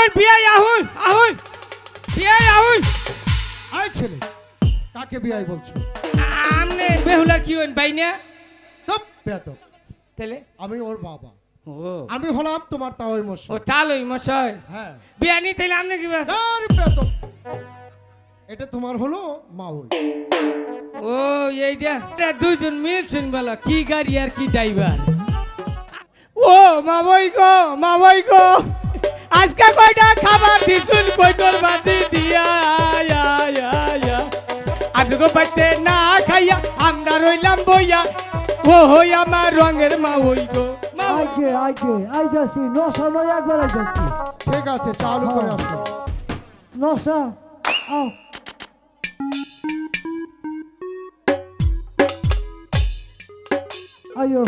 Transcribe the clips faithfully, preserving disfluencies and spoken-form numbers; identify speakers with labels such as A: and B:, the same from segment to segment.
A: আহুন বিয়াই আহুন আহুন বিয়াই আহুন
B: আই ছেলে কাকে বিয়াই বলছো?
A: আমনে বেহুলা কি হন ভাই না?
B: তপ বেয়াদব।
A: তাহলে
B: আমি ওর বাবা।
A: ও
B: আমি হলাম তোমার তাওই মশাই।
A: ও তালই মশাই।
B: হ্যাঁ
A: বিয়া নি তাহলে আমনে কি বাস?
B: আরে বেয়াদব। এটা তোমার হলো মা ওই।
A: ও এইটা এটা দুইজন মিলছেন বলা কি গাড়ি আর কি ড্রাইভার। ও মা বই গো মা বই গো আজকে কয়টা খাবার দিছুন কয়টোর বাজি দিয়া আয়া আয়া আপনি গো বাইতে না খাইয়া আমরা রইলাম বইয়া ও হই আমার রঙের মা ওই গো মা ওই
C: আগে আগে আই যাচ্ছি নশা নয় একবার আই যাচ্ছি।
B: ঠিক আছে চালু করে আসো।
C: নশা আও আয়ো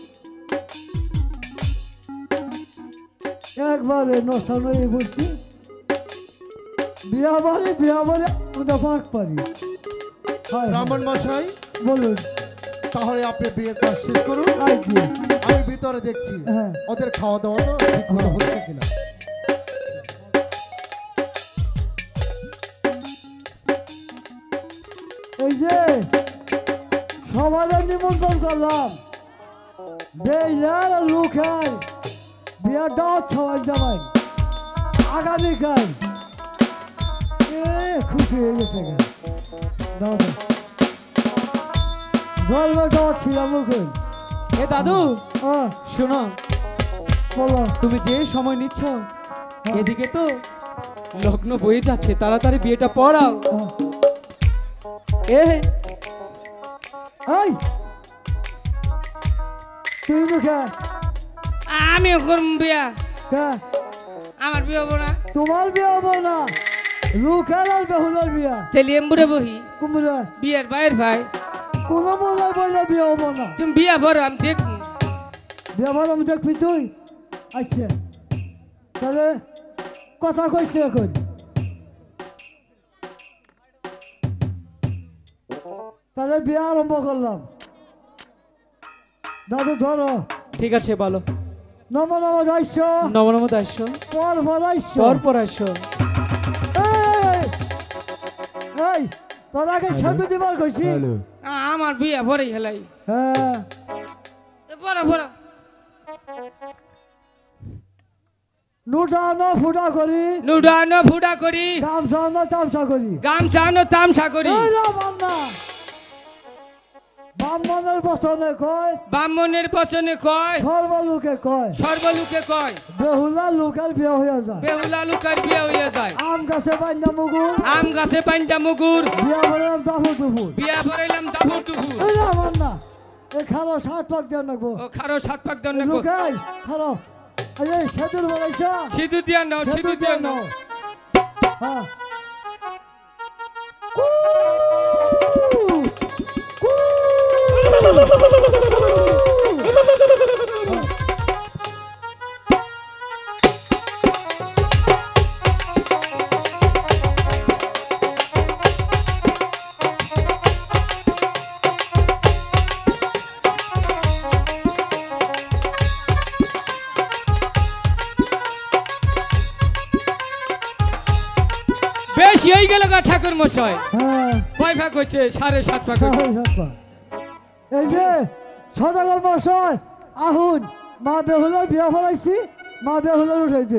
C: একবারে নশা নয় বসছি বিয়া বারে বিয়া বারে ওটা পাক পারি। হায়
B: ব্রাহ্মণ মশাই
C: বলুন
B: তাহলে আপনি বিয়ের কাজ শেষ করুন।
C: আগে
B: আমি ভিতরে দেখছি
C: হ্যাঁ।
B: ওদের খাওয়া দাওয়া তো ঠিক মতো হচ্ছে কিনা।
C: এই যে সবাই নিমন্ত্রণ করলাম বেইলার লোকাল বিয়ার দাওয়াত খাওয়ার যাবেন আগামীকাল। এ খুশি হয়ে গেছে গা দাও জন্ম দাওয়াত ছিলাম ওখানে।
D: এ দাদু
C: ও
D: শোনো
C: বলো
D: তুমি যে সময় নিচ্ছ এদিকে তো লগ্ন বয়ে যাচ্ছে তাড়াতাড়ি বিয়েটা পড়াও। এ
C: এই তুই মুখে
A: আমি করব বিয়া
C: কে
A: আমার বিয়া হবো না
C: তোমার বিয়ে হবো না লোকাল আর বেহুলার বিয়া
A: তাহলে এমবুড়ে বহি
C: কুমড়া
A: বিয়ের বাইর ভাই
C: কোনো বলার বলে বিয়ে হবো না।
A: তুমি বিয়া ভরো আমি দেখবো
C: ব্যবহার আমি দেখবি তুই আচ্ছা তাহলে কথা কইছি এখন তাহলে বিয়ে আরম্ভ করলাম। দাদু ধরো
D: ঠিক আছে বলো
C: নম নম দাইশ
D: নব নব দাস্য
C: পর পরাইশ
D: পর পর আসো।
C: এই এই তোর আগে সেতু দিবার কইছি
A: আমার বিয়া ভরে হেলাই
C: হ্যাঁ
A: ভরো ভরো
C: নুটা ন ফুটা করি
A: নুডানো ফুডা করি
C: গামছা ন তামসা করি
A: গামছা নো তামসা করি
C: এই রে বান্না ব্রাহ্মণের বচনে কয়
A: ব্রাহ্মণের বচনে কয়
C: সর্বলোকে কয়
A: সর্বলোকে কয়
C: বেহুলা লোকের বিয়ে হয়ে যায়
A: বেহুলা লোকের বিয়া হইয়া যায়
C: আম গাছে বান্ধা মুগুর
A: আম গাছে পাইন্দা মুগুর
C: বিয়া বললাম দাফু দুপুর
A: বিয়া ভরাইলাম দাবুর দুপুর
C: এই রে আমার না এই খারো সাত পাক দেন নাকবো
A: ও খারো সাত পাক দণ্ড
C: লোকাই খারো এই সেতুর বলাইছা
A: সিধু দিয়া নাও সিধু দিয়া নাও
C: হ্যাঁ
A: বেশি হয়ে গেল গা ঠাকুর মশাই
C: হ্যাঁ
A: কয় ভাগ হয়েছে সাড়ে সাত ভাগ হয়েছে।
C: সাড়ে সাত পাক। এই যে সদাগর মশাই আহুন মা বেহুলার বিয়া ফলাইছি মা বেহুলার উঠাইছি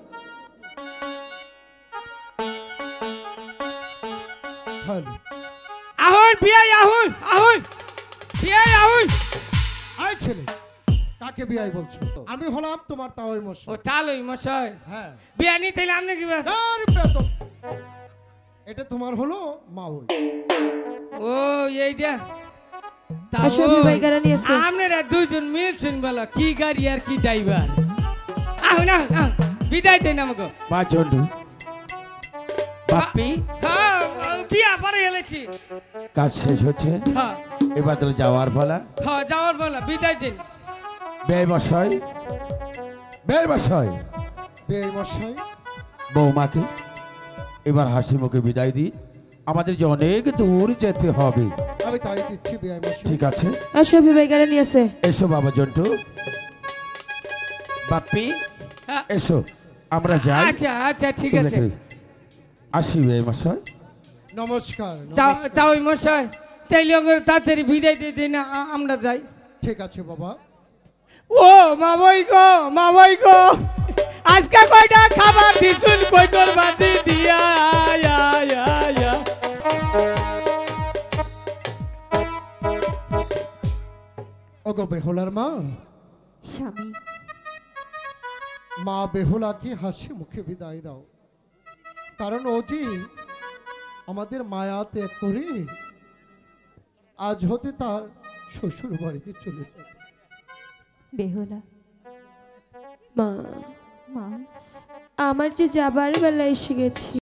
B: হ্যালো
A: আহুন বিয়াই আহুন আহুন বিয়াই আহুন
B: আই ছেলে কাকে বিয়াই বলছো? আমি হলাম তোমার তাওই
A: ও
B: মশাই।
A: তালই মশাই
B: হ্যাঁ
A: বিয়া নি তাহলে আমনে কি বাস?
B: আরে বেয়াদব। এটা তোমার হলো মা ওই।
A: ও এইটা
E: আসো বিবাহ গাড়ি নিয়ে এসো।
A: আপনারা দুইজন মিলছেন বলা কি গাড়ি আর কি ড্রাইভার। আহুন আহুন আহুন বিদায় দেন আমাকে।
F: মা চন্ডু বাপ্পি
A: হ্যাঁ বিয়া পরে গেলেছি।
F: কাজ শেষ হচ্ছে
A: হ্যাঁ
F: এবার তাহলে যাওয়ার ফলা
A: হ্যাঁ যাওয়ার বলা বিদায় দিন।
F: ব্যয় বসাই ব্যয় বসাই
B: বিয়াই মশাই
F: বৌমাকে এবার হাসি মুখে বিদায় দিই, আমাদের যে অনেক দূর যেতে হবে।
B: আমি তাই দিচ্ছি বিয়াই মশাই।
F: ঠিক আছে
E: আসো বিবাহ গাড়ি নিয়ে এসে।
F: এসো বাবা জন্টু বাপ্পি
A: হ্যাঁ
F: এসো আমরা যাই
A: আচ্ছা আচ্ছা ঠিক
F: ঠিক
A: আছে
F: আছে আসি বে মশাই
B: নমস্কার
A: তা
B: নমস্কার।
A: তা ওই মশাই তাইলে ওকে তাড়াতাড়ি বিদায় দিয়ে দিই না আ- আমরা যাই।
B: ঠিক আছে বাবা।
A: ও মামই গো মামই গো আজকে কয়টা খাবার দিছুন কই তোর বাজি দিয়া আয়, আয়, আয়, আয়।
B: ওগো বেহুলার মা,
E: স্বামী
B: মা বেহুলাকে হাসি মুখে বিদায় দাও, কারণ ও যে আমাদের মায়া ত্যাগ করে আজ হতে তার শ্বশুর বাড়িতে চলে যাবে।
E: বেহুলা মা মা আমার যে যাবার বেলা এসে গেছি।